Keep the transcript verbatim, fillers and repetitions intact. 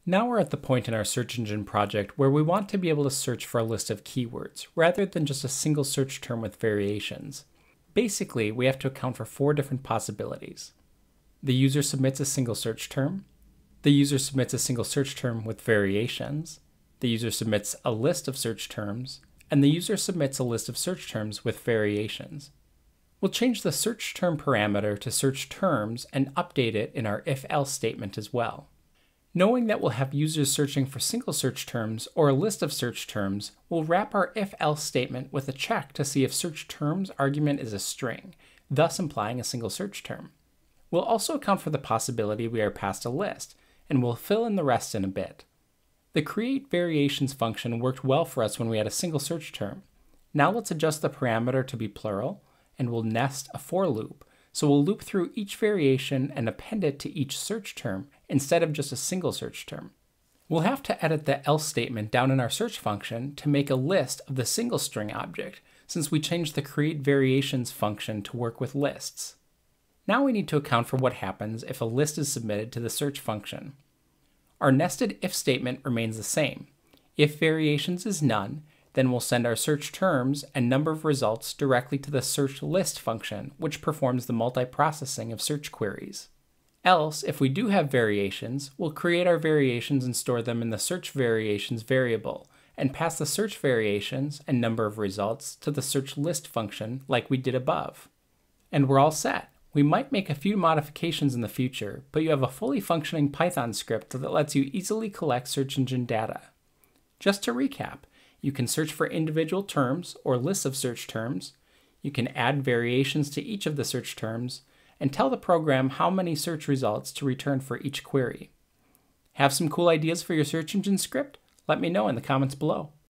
Now we're at the point in our search engine project where we want to be able to search for a list of keywords, rather than just a single search term with variations. Basically, we have to account for four different possibilities. The user submits a single search term. The user submits a single search term with variations. The user submits a list of search terms. And the user submits a list of search terms with variations. We'll change the search term parameter to search terms and update it in our if-else statement as well. Knowing that we'll have users searching for single search terms or a list of search terms, we'll wrap our if-else statement with a check to see if search terms argument is a string, thus implying a single search term. We'll also account for the possibility we are passed a list, and we'll fill in the rest in a bit. The create variations function worked well for us when we had a single search term. Now let's adjust the parameter to be plural, and we'll nest a for loop. So we'll loop through each variation and append it to each search term instead of just a single search term. We'll have to edit the else statement down in our search function to make a list of the single string object, since we changed the create variations function to work with lists. Now we need to account for what happens if a list is submitted to the search function. Our nested if statement remains the same. If variations is none, then we'll send our search terms and number of results directly to the search list function, which performs the multiprocessing of search queries. Else, if we do have variations, we'll create our variations and store them in the search variations variable, and pass the search variations and number of results to the search list function like we did above. And we're all set. We might make a few modifications in the future, but you have a fully functioning Python script that lets you easily collect search engine data. Just to recap, you can search for individual terms or lists of search terms, you can add variations to each of the search terms, and tell the program how many search results to return for each query. Have some cool ideas for your search engine script? Let me know in the comments below.